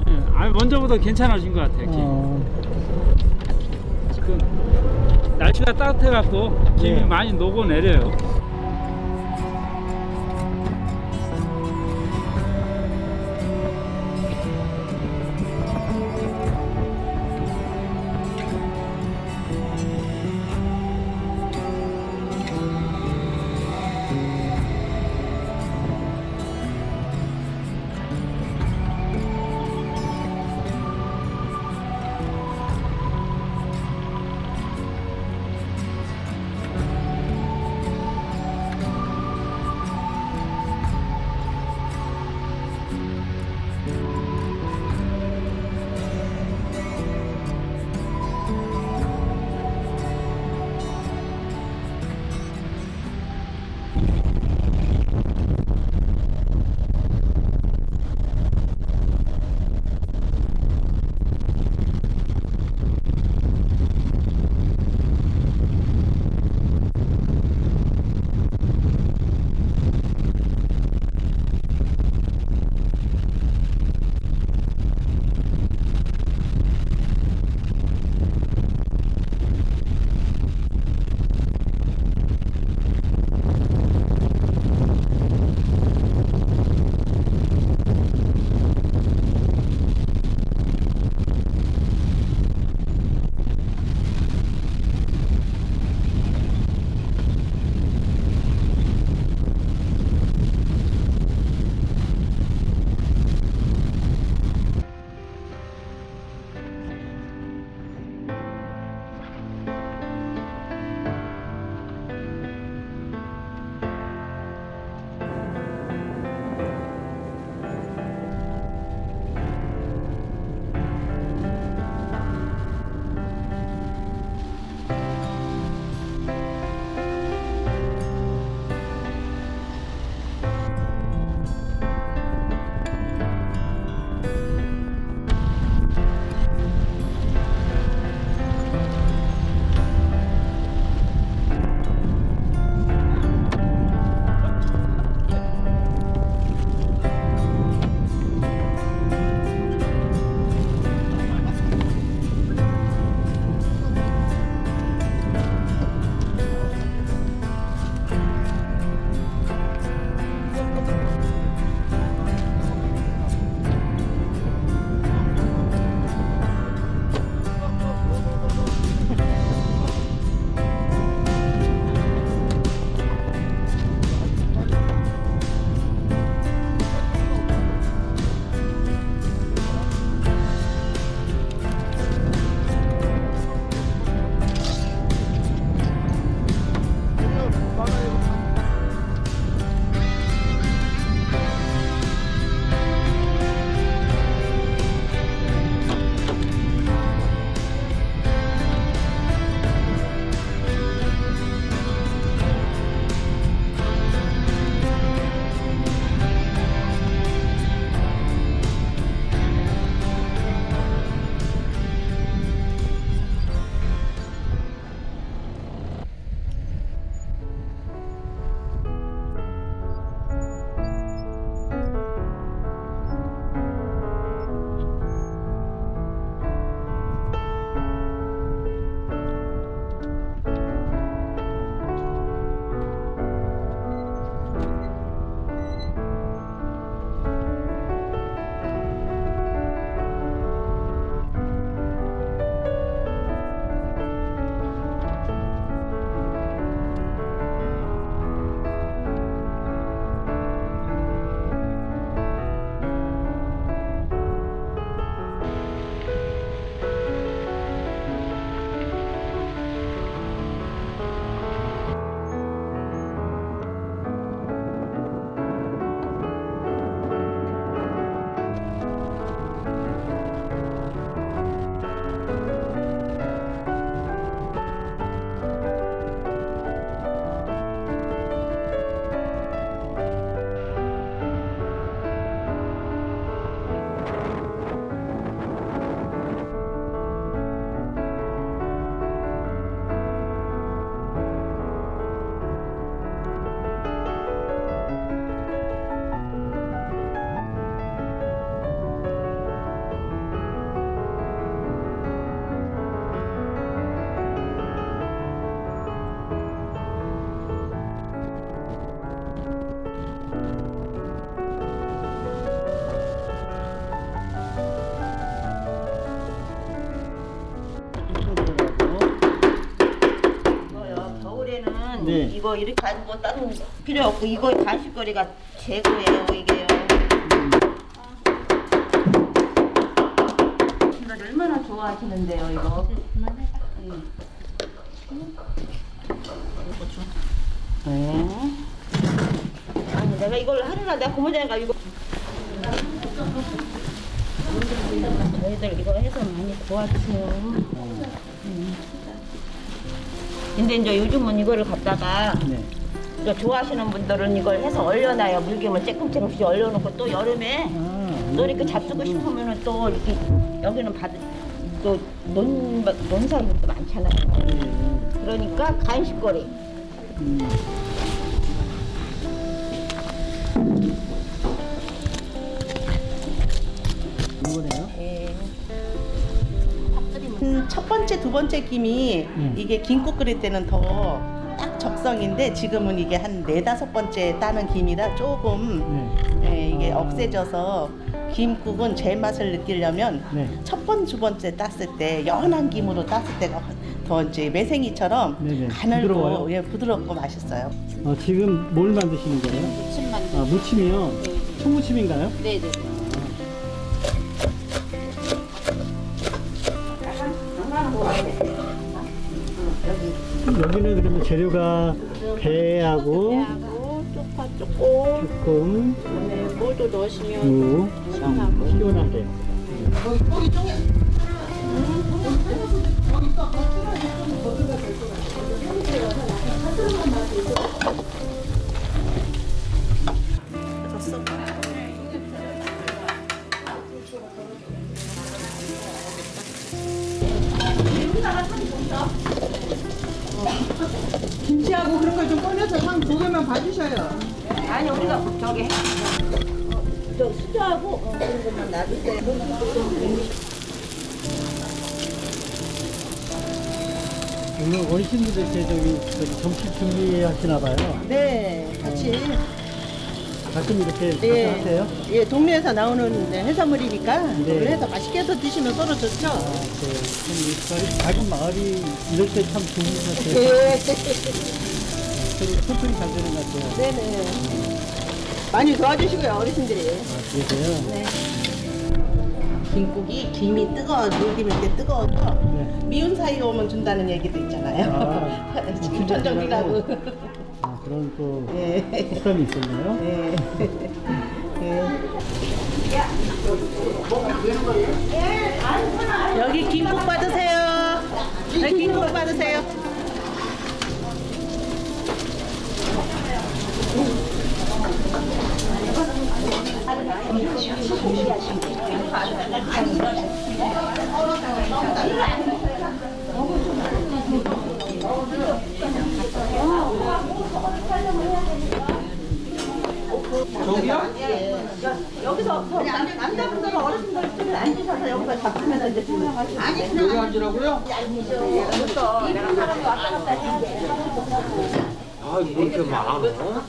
예, 아니 먼저보다 괜찮아진 것 같아요. 지금 날씨가 따뜻해갖고 김이 예. 많이 녹아내려요. 네. 이거 이렇게 가지고 다른 필요 없고 이거 간식거리가 최고예요 이게요. 이거 얼마나 좋아하시는데요 이거. 아니 내가 이걸 하루나 내가 고모자니까 이거. 저희들 이거 해서 많이 도와주세요. 근데 이제 요즘은 이거를 갖다가 이거 좋아하시는 분들은 이걸 해서 얼려놔요. 물기면 쬐끔쬐끔씩 얼려놓고 또 여름에 또 이렇게 잡수고 싶으면은 또 이렇게 여기는 또 논사분도 많잖아요. 그러니까 간식거리. 이거네요? 예. 첫 번째, 두 번째 김이 이게 김국 끓일 때는 더 딱 적성인데 지금은 이게 한 네다섯 번째 따는 김이라 조금 이게 억세져서 김국은 제 맛을 느끼려면 첫 번, 두 번째 땄을 때 연한 김으로 땄을 때가 더 이제 매생이처럼 가늘고 부드럽고 맛있어요. 지금 뭘 만드시는 거예요? 무침 만들어요. 무침이요? 네. 총무침인가요? 네네. 여기는 그러면 재료가 배하고 쪽파 조금, 조금 물도 넣으시면 무 시원하게요. 김치하고 그런 걸 좀 꺼내서 한 두 개만 봐주셔요. 아니 우리가 저기 저 수저하고 그런 것만 놔두세요. 오늘 어르신들 이렇게 저기 점심 준비하시나 봐요. 네, 같이. 가끔 이렇게 네. 같이 하세요? 예, 동네에서 나오는 해산물이니까 네. 그걸 해서 맛있게 해서 드시면 서로 좋죠. 이 작은 마을이 이럴 때 참 좋은 것 같아요. 네. 되게 소통이 잘 되는 것 같아요. 네네. 많이 도와주시고요, 어르신들이. 그러세요? 네. 김국이 김이 뜨거워, 물김일 때 뜨거워서 미운 사이 오면 준다는 얘기도 있잖아요. 김천정이라고. 그런 또 예. 속담이 있었나요? 예. 예. 여기 김국 받으세요. 여기 김국 받으세요. 저기요? 여기서 남자분들은 어르신들 쪽에 앉으셔서 여기서 잡수면 이제 아니 여기 앉으라고요? 이런 사람도 왔다 갔다 해야지. 아, 뭐 이렇게 많아?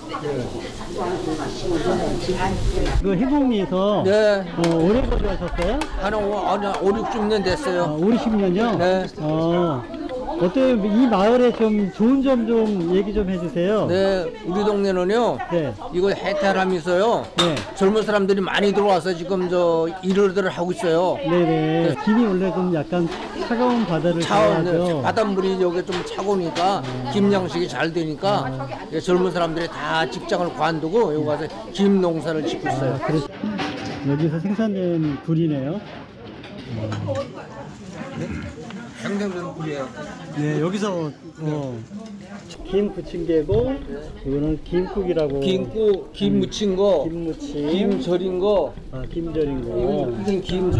그 해봉리에서 네. 오래 거주하셨어요? 한 5, 60년 됐어요. 5, 60년요? 네. 어때요? 이 마을에 좀 좋은 점 좀 얘기 좀 해주세요. 네, 우리 동네는요. 네. 이거 해탈하면서요. 네. 젊은 사람들이 많이 들어와서 지금 일을 하고 있어요. 네네. 김이 원래 좀 약간 차가운 바다를 좋아하죠. 바닷물이 여기 좀 차고니까 김 양식이 잘 되니까 젊은 사람들이 다 직장을 관두고 여기 와서 김 농사를 짓고 있어요. 여기서 생산된 굴이네요. 생생된 굴이에요. 네, 여기서 김 부침개고 이거는 김국이라고. 김 무친 거, 김무침, 김 절인 거, 김 절인 거. 이건 김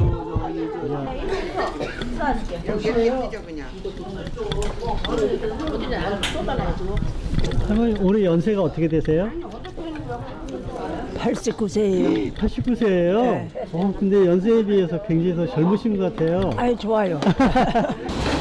할머니 올해 연세가 어떻게 되세요? 89세예요. 89세예요? 네. 근데 연세에 비해서 굉장히 더 젊으신 것 같아요. 아이 좋아요.